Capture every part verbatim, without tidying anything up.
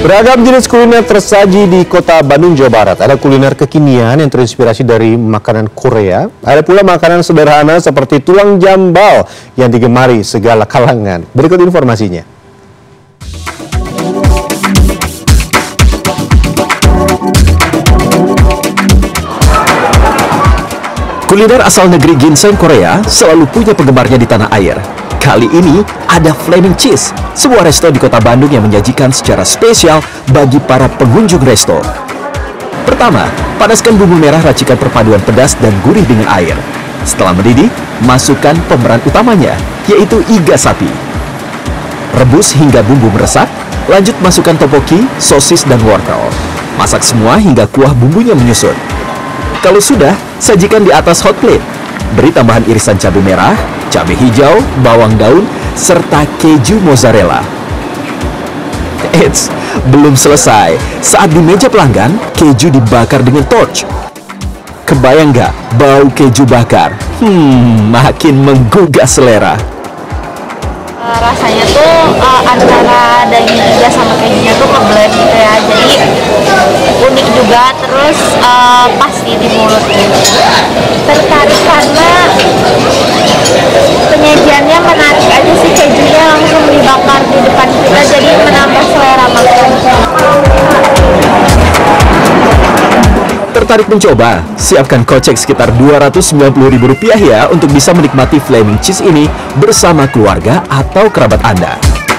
Beragam jenis kuliner tersaji di kota Bandung, Jawa Barat. Ada kuliner kekinian yang terinspirasi dari makanan Korea. Ada pula makanan sederhana seperti tulang jambal yang digemari segala kalangan. Berikut informasinya. Kuliner asal negeri ginseng Korea selalu punya penggemarnya di tanah air. Kali ini ada Flaming Cheese, sebuah resto di kota Bandung yang menyajikan secara spesial bagi para pengunjung resto. Pertama, panaskan bumbu merah racikan perpaduan pedas dan gurih dengan air. Setelah mendidih, masukkan pemeran utamanya, yaitu iga sapi. Rebus hingga bumbu meresap, lanjut masukkan topoki, sosis, dan wortel. Masak semua hingga kuah bumbunya menyusut. Kalau sudah, sajikan di atas hot plate. Beri tambahan irisan cabai merah, cabai hijau, bawang daun, serta keju mozzarella. Eits, belum selesai. Saat di meja pelanggan, keju dibakar dengan torch. Kebayang nggak bau keju bakar? Hmm, makin menggugah selera. Rasanya tuh uh, antara daging iga sama kejunya tuh ngeblend gitu ya, jadi unik juga, terus uh, pas di mulut. Tertarik karena penyajiannya menarik aja sih, kejunya langsung dibakar di depan kita, jadi menambah selera makan. Tertarik mencoba? Siapkan kocek sekitar dua ratus sembilan puluh ribu rupiah ya untuk bisa menikmati Flaming Cheese ini bersama keluarga atau kerabat Anda.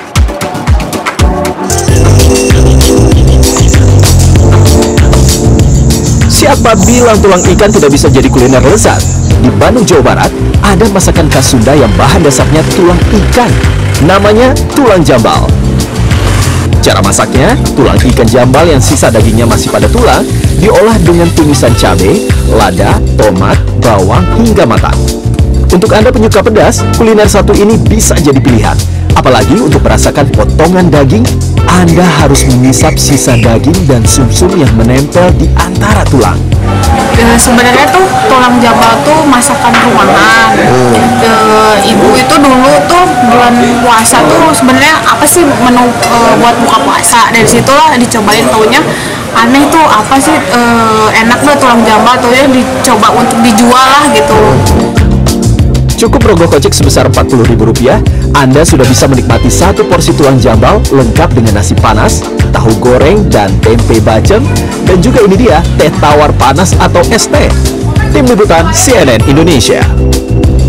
Siapa bilang tulang ikan tidak bisa jadi kuliner lezat? Di Bandung, Jawa Barat, ada masakan khas Sunda yang bahan dasarnya tulang ikan. Namanya tulang jambal. Cara masaknya, tulang ikan jambal yang sisa dagingnya masih pada tulang diolah dengan tumisan cabai, lada, tomat, bawang hingga matang. Untuk Anda penyuka pedas, kuliner satu ini bisa jadi pilihan. Apalagi untuk merasakan potongan daging, Anda harus mengisap sisa daging dan sumsum yang menempel di antara tulang. E, sebenarnya tuh tulang jambal tuh masakan rumahan. E, ibu itu dulu tuh bulan puasa tuh sebenarnya apa sih menu e, buat buka puasa. Dari situlah dicobain, taunya aneh tuh apa sih e, enak tuh tulang jambal, taunya dicoba untuk dijual lah gitu. Cukup rogoh kocek sebesar empat puluh ribu rupiah, Anda sudah bisa menikmati satu porsi tulang jambal lengkap dengan nasi panas, tahu goreng, dan tempe bacem. Dan juga ini dia, teh tawar panas atau es teh. Tim Liputan C N N Indonesia.